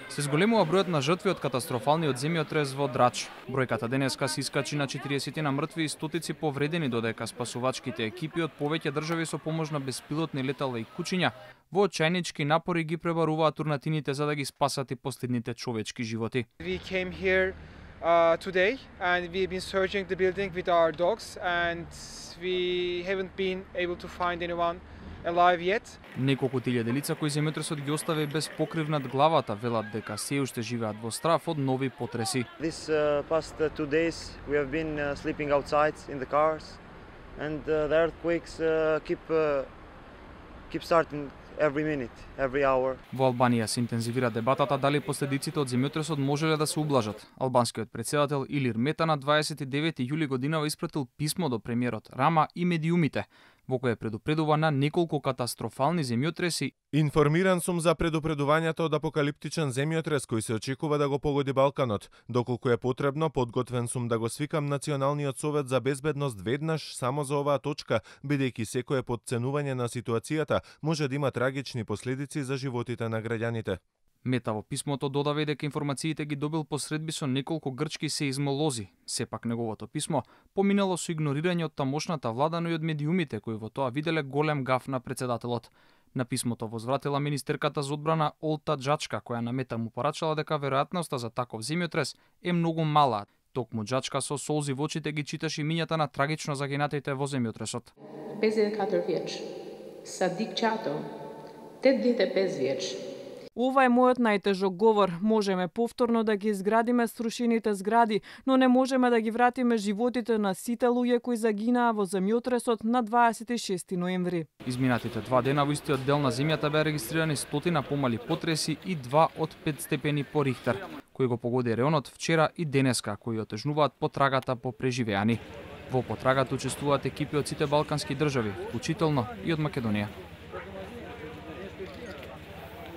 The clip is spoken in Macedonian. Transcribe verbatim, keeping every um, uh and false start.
Се зголемува бројот на жртви од катастрофалниот земјотрес во Драч. Бројката денеска се искачи на четириесет на мртви и стотици повредени, додека спасувачките екипи од повеќе држави со помош на беспилотни летала и кучиња во очајнички напори ги пребаруваат урнатините за да ги спасат и последните човечки животи. We came here uh, today and we've been searching the building with our dogs and we haven't been able to find anyone alive yet. Неколку илјади лица кои земјотресот ги остави без покрив над главата велат дека се уште живеат во страф од нови потреси. This uh, past uh, two days we have been uh, sleeping outside in the cars and uh, the earthquakes uh, keep uh, keep starting every minute, every hour. Во Албанија се интензивира дебатата дали последиците од земјотресот можеле да се ублажат. Албанскиот председател Илир Мета на дваесет и девети јули годинава испратил писмо до премиерот Рама и медиумите, во кое предупредува на неколку катастрофални земјотреси. Информиран сум за предупредувањето од апокалиптичен земјотрес кој се очекува да го погоди Балканот. Доколку е потребно, подготвен сум да го свикам Националниот совет за безбедност веднаш само за оваа точка, бидејќи секое подценување на ситуацијата може да има трагични последици за животите на граѓаните. Мета во писмото додава и дека информациите ги добил посредби со неколку грчки сеизмолози. Сепак неговото писмо поминало со игнорирање од тамошната влада, но и од медиумите кои во тоа виделе голем гаф на председателот. На писмото возвратила министерката за одбрана Олта Джачка, која на Мета му порачала дека веројатноста за таков земјотрес е многу мала. Токму Джачка со солзи во очите ги читаше имињата на трагично загинатите во земјотресот. песдесет и четири вјеч. Садик Чато, петдесет и пет вјеч. Ова е мојот најтежок говор. Можеме повторно да ги изградиме срушените згради, но не можеме да ги вратиме животите на сите луѓе кои загинаа во земјотресот на дваесет и шести ноември. Изминатите два дена во истиот дел на земјата беа регистрирани стотина помали потреси и два од пет степени по Рихтер, кои го погоди реонот вчера и денеска, кои отежнуваат потрагата по преживеани. Во потрагата учествуваат екипи од сите балкански држави, вклучително и од Македонија.